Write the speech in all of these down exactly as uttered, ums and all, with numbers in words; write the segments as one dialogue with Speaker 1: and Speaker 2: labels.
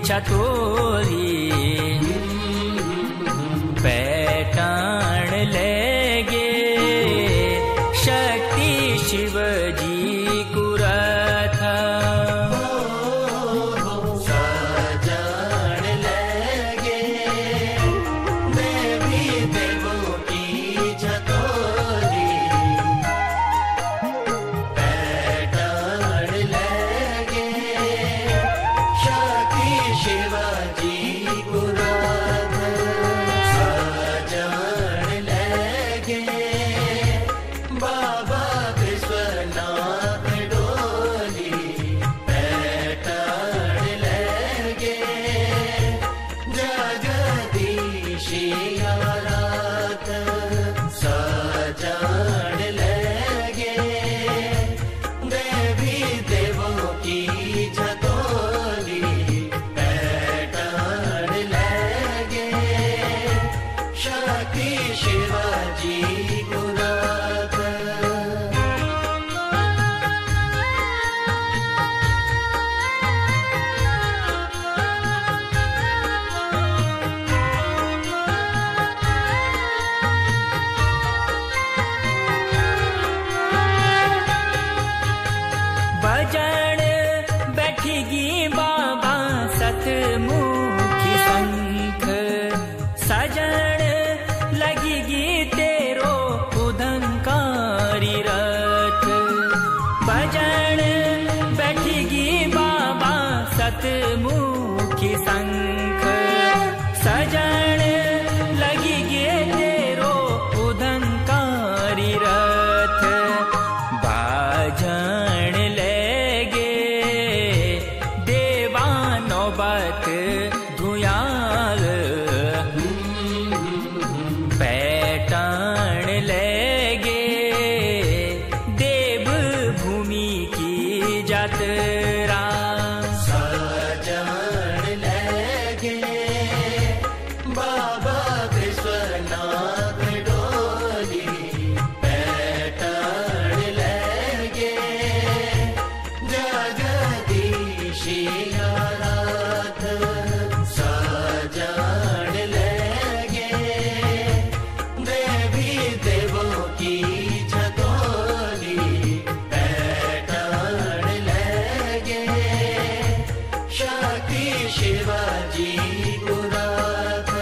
Speaker 1: छतोरी पैठान लेगे शक्ति शिवजी कुरथा
Speaker 2: सजान लेगे देवी देवों की छतोरी पैठान लेगे शक्ति शिवजी कुरथा सजान लेगे बाबा विश्वनाथ डोली पैठान लेगे जगदीशी आराध सजान लेगे देवी देवों की छतोरी पैठान लेगे शक्ति शिवाजी कुरथ
Speaker 1: बजण बैठेगी बाबा सतमुखी शंख सजण लगेगी तेरो उदंकारी रथ बजण बैठेगी बाबा सतमुखी शंख सजण लगेगी तेरो उदंकारी रथ बाजण लेगे देवानो बत धुयाल पैठान लेगे देव भूमि की यात्रा
Speaker 2: सजान लेगे बाबा विश्वनाथ डोली पैठान लेगे जगदीशी आराध सजान लेगे देवी देवों की छतोरी पैठान लेगे शक्ति शिवाजी कुरथ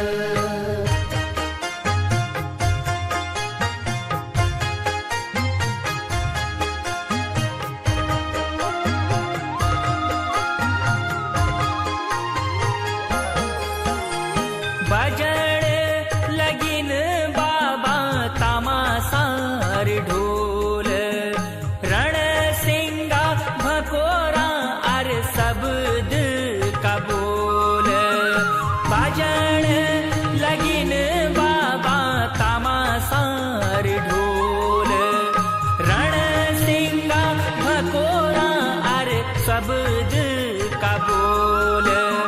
Speaker 1: बजण लगिन बाबा तामासार ढोल रण सिंगा भकोरा अर शब्द का बोल बजण लगिन बाबा तामासार ढोल रण सिंगा भकोरा अर शब्द का बोल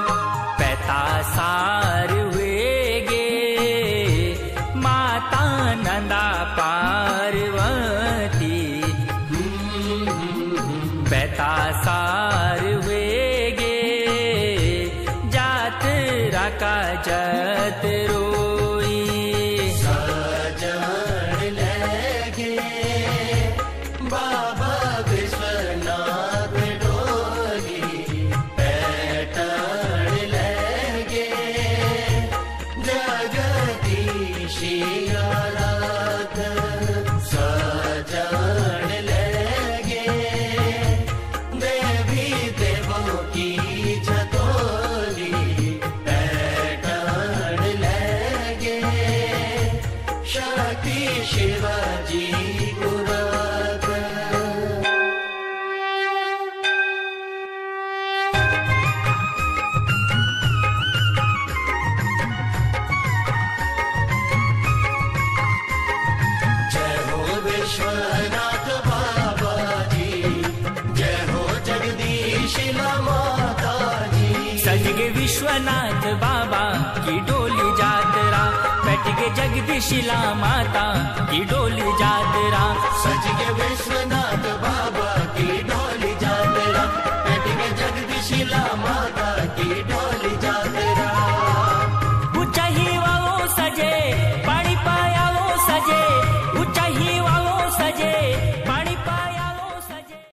Speaker 1: पैतासार हुएगे माता नंदा पार्वती पैतासार हुएगे जात राका जत रोई
Speaker 2: सजान लेगे बाबा विश्वनाथ डोली पैठान लेगे जगदीशी आराध सजान लेगे देवी देवों की छतोरी पैठान लेगे शक्ति शिवाजी कुरथ जय हो विश्वनाथ बाबा जी जय हो जगदीशी माता जी
Speaker 1: सज गे विश्वनाथ बाबा की डोली यात्रा बैठ गे जगदीशिला माता की डोली यात्रा
Speaker 2: सज गे विश्वनाथ बाबा